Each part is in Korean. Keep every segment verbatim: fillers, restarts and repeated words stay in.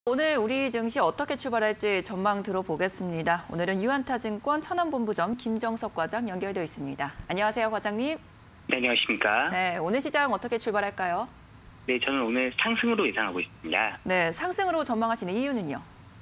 오늘 우리 증시 어떻게 출발할지 전망 들어보겠습니다. 오늘은 유한타증권 천안본부점 김정석 과장 연결되어 있습니다. 안녕하세요, 과장님. 네, 안녕하십니까. 네, 오늘 시장 어떻게 출발할까요? 네, 저는 오늘 상승으로 예상하고 있습니다. 네, 상승으로 전망하시는 이유는요?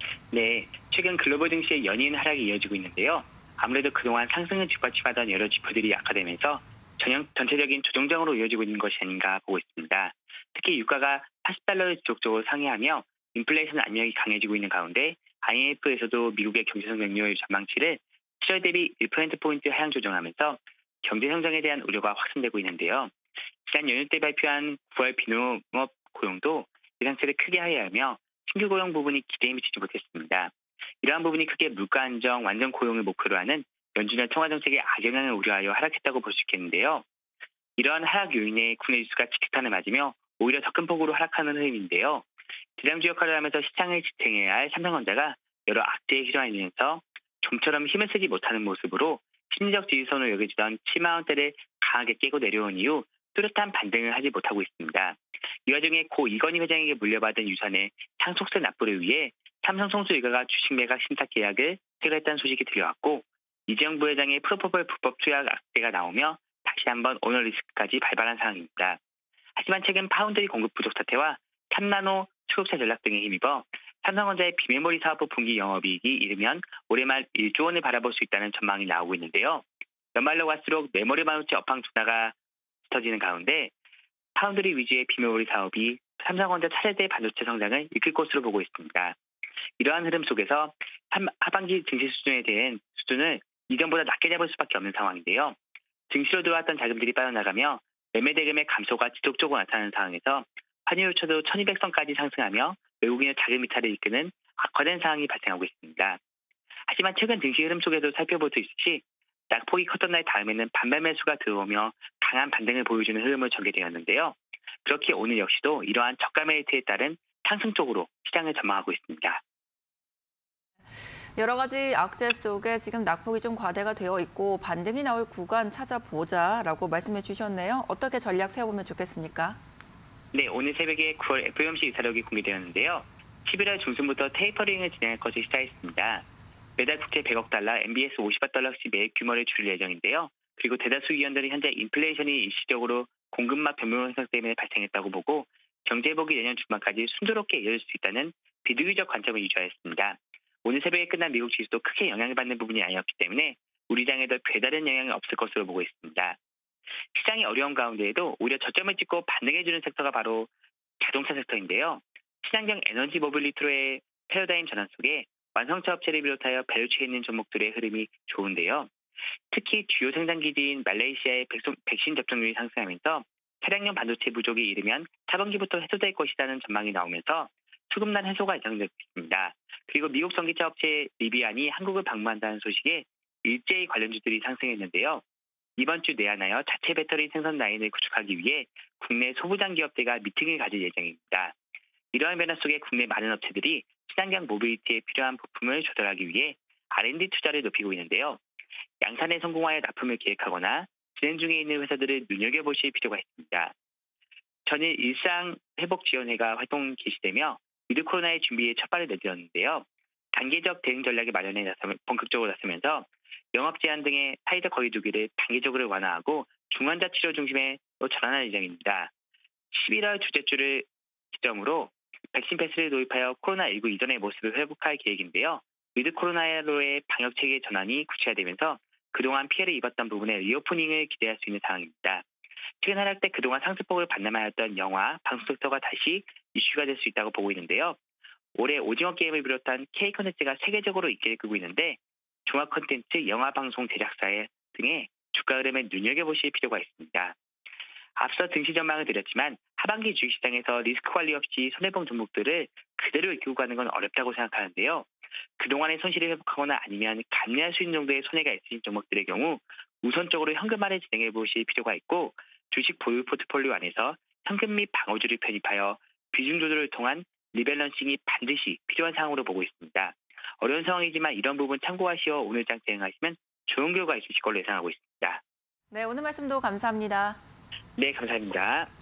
네, 최근 글로벌 증시의 연이은 하락이 이어지고 있는데요. 아무래도 그동안 상승을 뒷받침하던 여러 지표들이 약화되면서 전형, 전체적인 조정장으로 이어지고 있는 것이 아닌가 보고 있습니다. 특히 유가가 팔십 달러를 지속적으로 상회하며 인플레이션 압력이 강해지고 있는 가운데 아이엠에프에서도 미국의 경제성장률 전망치를 칠월 대비 일 퍼센트포인트 하향 조정하면서 경제성장에 대한 우려가 확산되고 있는데요. 지난 연휴 때 발표한 구월 비농업 고용도 예상치를 크게 하회하며 신규 고용 부분이 기대에 미치지 못했습니다. 이러한 부분이 크게 물가 안정, 완전 고용을 목표로 하는 연준의 통화정책에 악영향을 우려하여 하락했다고 볼 수 있겠는데요. 이러한 하락 요인에 국내 지수가 직격탄을 맞으며 오히려 더 큰 폭으로 하락하는 흐름인데요. 지장주 역할을 하면서 시장을 지탱해야 할 삼성전자가 여러 악재에 휘말리면서 좀처럼 힘을 쓰지 못하는 모습으로 심리적 지지선을 여겨지던 칠만 원대를 강하게 깨고 내려온 이후 뚜렷한 반등을 하지 못하고 있습니다. 이 와중에 고 이건희 회장에게 물려받은 유산의 상속세 납부를 위해 삼성성수 일가가 주식 매각 신탁 계약을 체결했다는 소식이 들려왔고 이재용 부회장의 프로포폴 불법 투약 악재가 나오며 다시 한번 오너 리스크까지 발발한 상황입니다. 하지만 최근 파운드리 공급 부족 사태와 삼 나노 수급차 전략 등에 힘입어 삼성전자의 비메모리 사업부 분기 영업이익이 이르면 올해 말 일조 원을 바라볼 수 있다는 전망이 나오고 있는데요. 연말로 갈수록 메모리 반도체 업황 둔화가 짙어지는 가운데 파운드리 위주의 비메모리 사업이 삼성전자 차세대 반도체 성장을 이끌 것으로 보고 있습니다. 이러한 흐름 속에서 하반기 증시 수준에 대한 수준을 이전보다 낮게 잡을 수밖에 없는 상황인데요. 증시로 들어왔던 자금들이 빠져나가며 매매 대금의 감소가 지속적으로 나타나는 상황에서 환율조차도 천이백 선까지 상승하며 외국인의 자금 이탈을 이끄는 악화된 상황이 발생하고 있습니다. 하지만 최근 증시 흐름 속에도 살펴볼 수 있듯이 낙폭이 컸던 날 다음에는 반발 매수가 들어오며 강한 반등을 보여주는 흐름을 전개되었는데요. 그렇게 오늘 역시도 이러한 저가 메리트에 따른 상승 쪽으로 시장을 전망하고 있습니다. 여러 가지 악재 속에 지금 낙폭이 좀 과대가 되어 있고 반등이 나올 구간 찾아보자라고 말씀해 주셨네요. 어떻게 전략 세워보면 좋겠습니까? 네, 오늘 새벽에 구월 에프오엠씨 이사록이 공개되었는데요. 십일월 중순부터 테이퍼링을 진행할 것을 시사했습니다. 매달 국채 백억 달러, 엠비에스 오십억 달러씩 매입 규모를 줄일 예정인데요. 그리고 대다수 위원들은 현재 인플레이션이 일시적으로 공급망 변동 현상 때문에 발생했다고 보고 경제회복이 내년 중반까지 순조롭게 이어질 수 있다는 비득의적 관점을 유지하였습니다. 오늘 새벽에 끝난 미국 지수도 크게 영향을 받는 부분이 아니었기 때문에 우리 장에도 별다른 영향이 없을 것으로 보고 있습니다. 시장이 어려운 가운데에도 오히려 저점을 찍고 반등해주는 섹터가 바로 자동차 섹터인데요. 친환경 에너지 모빌리티로의 패러다임 전환 속에 완성차 업체를 비롯하여 밸류체에 있는 종목들의 흐름이 좋은데요. 특히 주요 생산기지인 말레이시아의 백신 접종률이 상승하면서 차량용 반도체 부족이 이르면 차분기부터 해소될 것이라는 전망이 나오면서 수급난 해소가 예상되고 있습니다. 그리고 미국 전기차 업체 리비안이 한국을 방문한다는 소식에 일제히 관련주들이 상승했는데요. 이번 주 내한하여 자체 배터리 생산 라인을 구축하기 위해 국내 소부장 기업들과 미팅을 가질 예정입니다. 이러한 변화 속에 국내 많은 업체들이 친환경 모빌리티에 필요한 부품을 조달하기 위해 알 앤 디 투자를 높이고 있는데요. 양산에 성공하여 납품을 계획하거나 진행 중에 있는 회사들을 눈여겨보실 필요가 있습니다. 전일 일상회복지원회가 활동 개시되며 위드 코로나의 준비에 첫 발을 내딛었는데요. 단계적 대응 전략을 마련해 나서 본격적으로 나서면서 영업 제한 등의 사회적 거리두기를 단계적으로 완화하고 중환자 치료 중심으로 전환할 예정입니다. 십일월 둘째 주를 기점으로 백신 패스를 도입하여 코로나십구 이전의 모습을 회복할 계획인데요. 위드 코로나로의 방역 체계 전환이 구체화되면서 그동안 피해를 입었던 부분의 리오프닝을 기대할 수 있는 상황입니다. 최근 하락 때 그동안 상승폭을 반납하였던 영화, 방송 섹터가 다시 이슈가 될 수 있다고 보고 있는데요. 올해 오징어 게임을 비롯한 K콘텐츠가 세계적으로 인기를 끌고 있는데 종합 콘텐츠, 영화, 방송 제작사 등의 주가 흐름을 눈여겨보실 필요가 있습니다. 앞서 증시 전망을 드렸지만 하반기 주식시장에서 리스크 관리 없이 손해본 종목들을 그대로 이끌고 가는 건 어렵다고 생각하는데요. 그동안의 손실을 회복하거나 아니면 감내할 수 있는 정도의 손해가 있으신 종목들의 경우 우선적으로 현금화를 진행해 보실 필요가 있고 주식 보유 포트폴리오 안에서 현금 및 방어주를 편입하여 비중 조절을 통한 리밸런싱이 반드시 필요한 상황으로 보고 있습니다. 어려운 상황이지만 이런 부분 참고하시어 오늘 장 대응하시면 좋은 결과 있으실 걸로 예상하고 있습니다. 네, 오늘 말씀도 감사합니다. 네, 감사합니다.